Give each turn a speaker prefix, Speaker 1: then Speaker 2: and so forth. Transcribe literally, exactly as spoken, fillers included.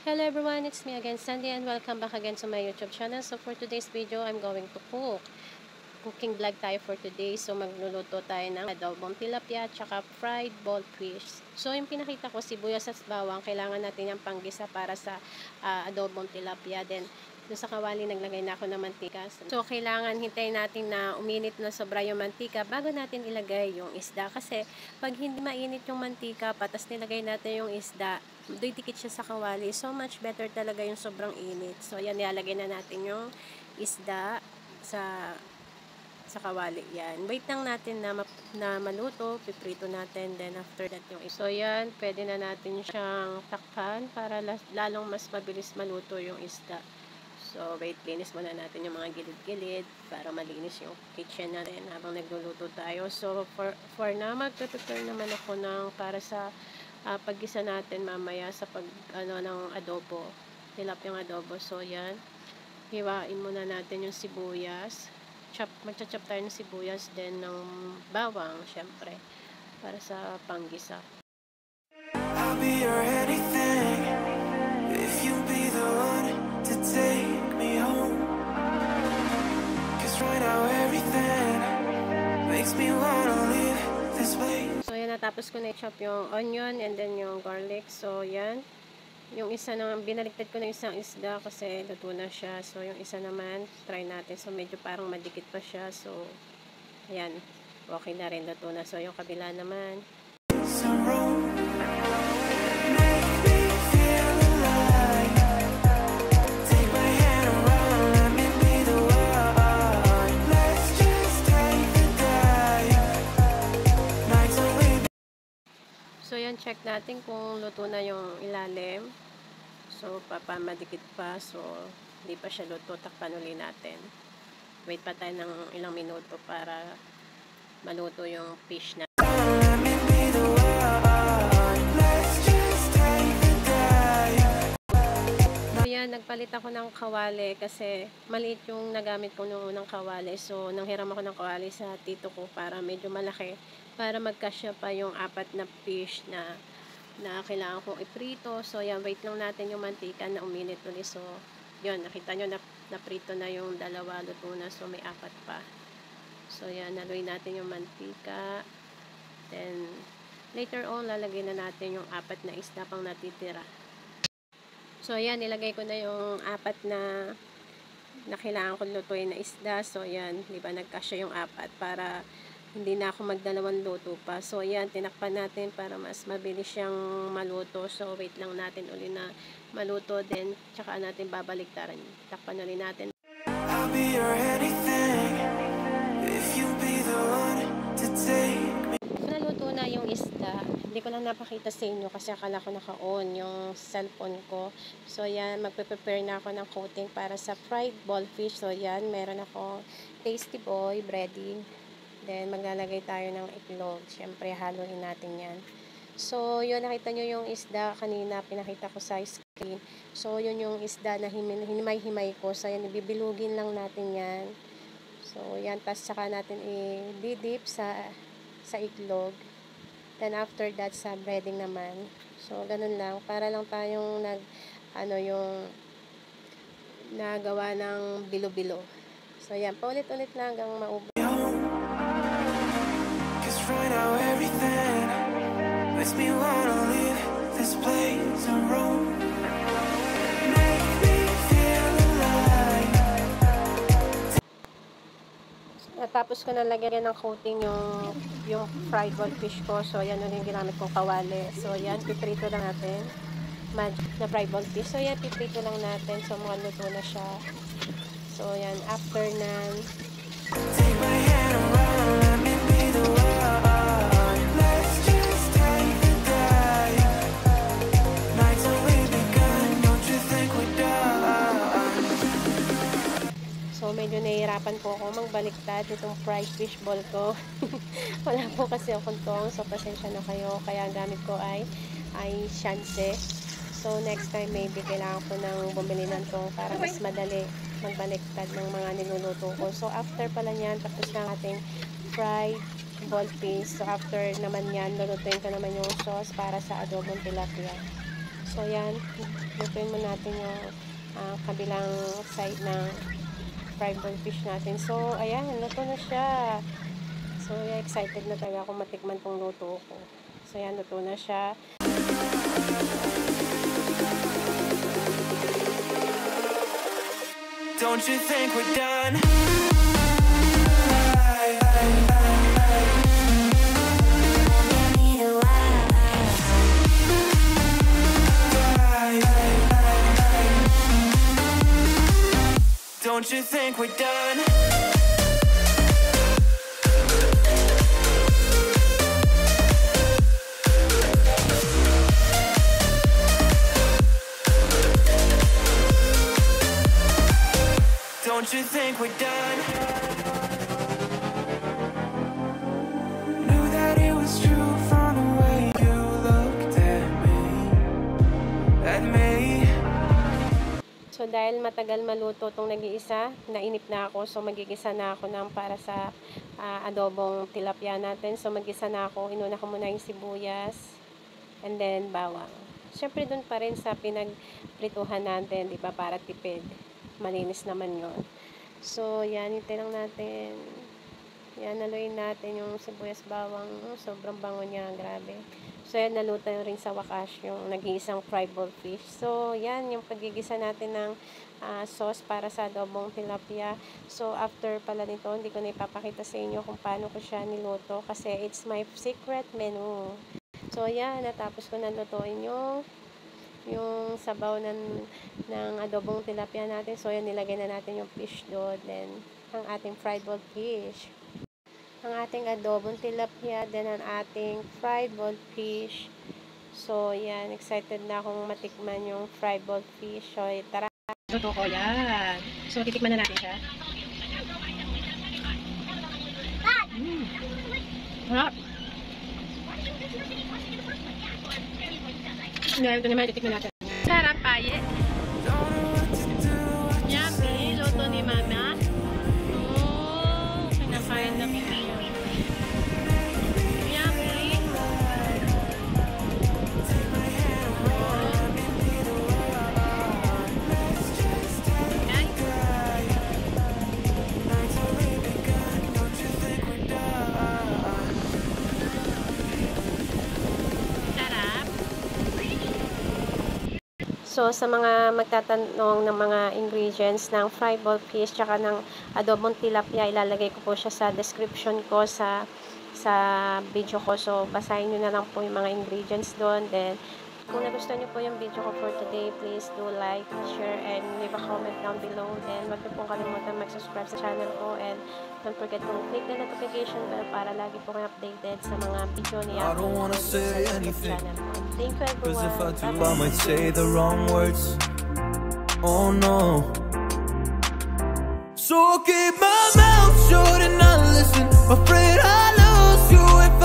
Speaker 1: Hello everyone, it's me again Sandy and welcome back again to my YouTube channel. So for today's video, I'm going to cook. Cooking vlog tayo for today. So magluluto tayo ng adobong tilapia at saka fried ball fish. So yung pinakita ko, sibuyas at bawang, kailangan natin yung panggisa para sa uh, adobong tilapia. Then doon sa kawali naglagay na ako ng mantika. So kailangan hintayin natin na uminit na sobra yung mantika bago natin ilagay yung isda. Kasi pag hindi mainit yung mantika, patas nilagay natin yung isda, didikit siya sa kawali. So much better talaga yung sobrang init. So yan, nilalagay na natin yung isda sa sa kawali. Yan. Wait lang natin na, na maluto. Piprito natin. Then after that yung isda. So yan, pwede na natin siyang takpan para lalong mas mabilis maluto yung isda. So wait, linis muna natin yung mga gilid-gilid para malinis yung kitchen natin habang nagluluto tayo. So for, for now, mag-prepare naman ako ng para sa uh, paggisa natin mamaya sa pag ano ng adobo. Tilapiyang adobo. So yan, hiwain muna natin yung sibuyas. Chop, magcha-chop tayo ng sibuyas, then ng bawang, syempre, para sa panggisa. I'll be your anything if you be the one to take me home. Cause right now everything makes me wanna leave this place. So yan, natapos ko na i-chop yung onion and then yung garlic. So yan. Yung isa naman, binaliktad ko na isang isda kasi luto na siya. So, yung isa naman, try natin. So, medyo parang madikit pa siya. So, ayan. Okay na rin, luto na. So, yung kabila naman. So, yan, check natin kung luto na yung ilalim. So, papamadikit pa. So, hindi pa siya luto. Takpan ulit natin. Wait pa tayo ng ilang minuto para maluto yung fish na. So, yan, nagpalit ako ng kawali kasi maliit yung nagamit ko noong unang kawali. So, nanghiram ako ng kawali sa tito ko para medyo malaki. Para magkasya pa yung apat na fish na na kailangan kong iprito. So, yan, wait lang natin yung mantika na uminit ulit. So, yun, nakita nyo na naprito na yung dalawa, luto na. So, may apat pa. So, yan, naluin natin yung mantika. Then, later on, lalagay na natin yung apat na isda pang natitira. So, yan, nilagay ko na yung apat na na kailangan kong lutuin na isda. So, yan, di ba, nagkasya yung apat para hindi na ako magdalawang luto pa. So, ayan, tinakpan natin para mas mabilis siyang maluto. So, wait lang natin uli na maluto din. Tsaka natin babaliktaran. Takpan ulit natin. I'll be your anything if you be the one to take me. So, naluto na yung isda. Hindi ko lang napakita sa inyo kasi akala ko naka-on yung cellphone ko. So, ayan, magpe-prepare na ako ng coating para sa fried ball fish. So, ayan, meron ako Tasty Boy, breading. Then, maglalagay tayo ng itlog. Siyempre, haluin natin yan. So, yun, nakita nyo yung isda kanina, pinakita ko sa screen. So, yun yung isda na hinimay-himay ko. So, yan, ibibilugin lang natin yan. So, yan, tas saka natin i-dip sa, sa itlog. Then, after that, sa breading naman. So, ganun lang. Para lang tayong nag, ano, yung nagawa ng bilo-bilo. So, yan, paulit-ulit lang hanggang maubos. Right now everything makes me wanna leave this place and roam. Make me feel alive. Natapos ko na lagyan ng coating yung yung fried ball fish ko. So yan yung ginamit kong kawali. So yan, piprito lang natin. Magic na fried ball fish. So yan, piprito lang natin. So mukhang luto na siya. So yan, after na take my hand around, let me be the one. So, medyo nahihirapan po ako magbaliktad itong fried fish ball ko. Wala po kasi akong tong. So, pasensya na kayo. Kaya gamit ko ay, ay shanse. So, next time maybe kailangan ko nang bumili ng tong para mas madali magbaliktad ng mga niluluto ko. So, after pala niyan, tapos na ating fried ball fish. So, after naman yan, lulutuin ko naman yung sauce para sa adobong tilapia. So, yan. Lutuin mo natin yung uh, kabilang side ng fried goldfish natin. So, ayan. Luto na siya. So, yeah, excited na talaga ako matikman tong luto ko. So, yan. Luto na siya.
Speaker 2: Don't you think we're done? Don't you think we're done? Don't you think we're done? Knew that it was true from the way you looked at me, at me.
Speaker 1: So, dahil matagal maluto itong nag-iisa, nainip na ako. So, magigisa na ako ng para sa uh, adobong tilapia natin. So, magisa na ako. Inuna ko muna yung sibuyas and then bawang. Siyempre, dun pa rin sa pinagprituhan natin, di ba, para tipid. Malinis naman yon. So, yan, hintay lang natin. Yan, naluin natin yung sibuyas bawang. Oh, sobrang bango niya, grabe. So, yan, naluto rin sa wakas yung nag-iisang fried goldfish. So, yan, yung pagigisa natin ng uh, sauce para sa adobong tilapia. So, after pala nito, hindi ko na ipapakita sa inyo kung paano ko siya niluto kasi it's my secret menu. So, yan, natapos ko na lutuin yung yung sabaw ng, ng adobong tilapia natin. So, yan, nilagay na natin yung fish doon. Then, ang ating fried goldfish. Ang ating adobong tilapia, then ang ating fried goldfish. So, yan, excited na akong matikman yung fried goldfish. So, tara. Luto ko, yan. So, titikman na natin siya. Mm. Harap. Ngayon, ito naman, titikman natin. Sarap, paye. Yummy, luto ni mama. Oh, kinakain na kami. So, sa mga magtatanong ng mga ingredients ng fried goldfish tsaka ng adobong tilapia, ilalagay ko po siya sa description ko sa sa video ko. So, basahin nyo na lang po yung mga ingredients doon. Then, kung nagustuhan nyo po yung video ko for today, please do like, share, and leave a comment down below. Then, wag nyo pong kalimutan mag-subscribe sa channel ko. And don't forget to click the notification bell para lagi po kayo updated sa mga video niya.
Speaker 2: I don't wanna say anything,
Speaker 1: thank you everyone.
Speaker 2: 'cause if I do, I might say the wrong words. Oh no. So keep my mouth shut and not listen. Afraid I lose you if